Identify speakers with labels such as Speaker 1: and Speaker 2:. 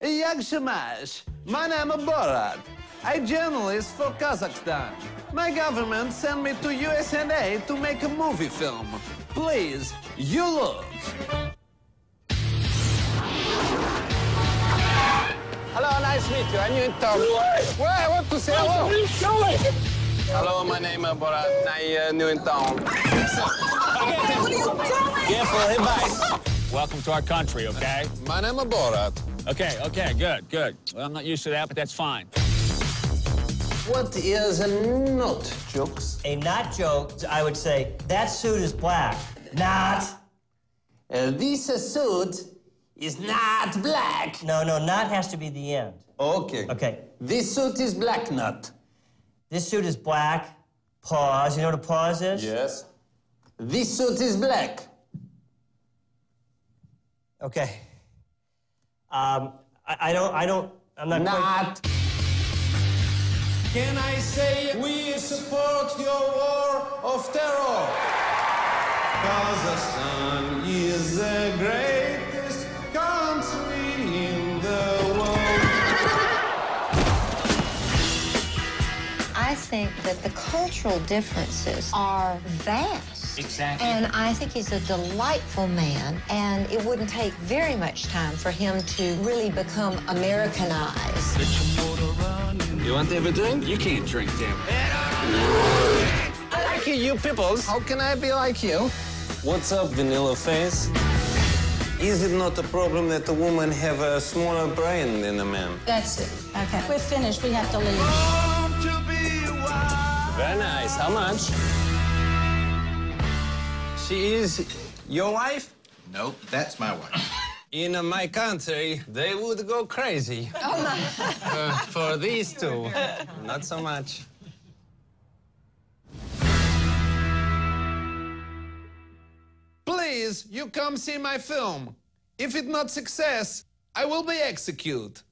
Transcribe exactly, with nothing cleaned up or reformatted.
Speaker 1: Yag Shamash, my name is Borat. I'm journalist for Kazakhstan. My government sent me to U S A to make a movie film. Please, you look.
Speaker 2: Hello, nice to meet you. I'm Nguyen Tom. What? What to say? Hello. Hello, my name is Borat. I'm Nguyen Tom.
Speaker 3: What are you doing?
Speaker 4: Careful, advice. Welcome to our country, okay?
Speaker 2: My name is Borat.
Speaker 4: Okay, okay, good, good. Well, I'm not used to that, but that's fine.
Speaker 1: What is a nut, Jokes?
Speaker 5: A not joke, I would say, that suit is black. Not.
Speaker 1: Uh, this suit is not black.
Speaker 5: No, no, not has to be the end.
Speaker 1: Okay.
Speaker 5: Okay.
Speaker 1: This suit is black nut.
Speaker 5: This suit is black. Pause. You know what a pause is?
Speaker 2: Yes.
Speaker 1: This suit is black.
Speaker 5: Okay. Um, I, I don't, I don't, I'm not quite...
Speaker 1: Not.
Speaker 6: Can I say we support your war of terror? Kazakhstan is the greatest country in the world.
Speaker 7: I think that the cultural differences are vast.
Speaker 4: Exactly.
Speaker 7: And I think he's a delightful man, and it wouldn't take very much time for him to really become Americanized.
Speaker 2: You want to have a drink?
Speaker 4: You can't drink, Tim.
Speaker 2: I like you, you peoples. How can I be like you? What's up, vanilla face? Is it not a problem that a woman have a smaller brain than a man?
Speaker 3: That's it. Okay. We're finished. We have to leave.
Speaker 2: Very nice. How much? She is your wife?
Speaker 8: Nope, that's my wife.
Speaker 2: In uh, my country, they would go crazy.
Speaker 7: Oh, my.
Speaker 2: uh, for these two, not so much.
Speaker 1: Please, you come see my film. If it's not success, I will be executed.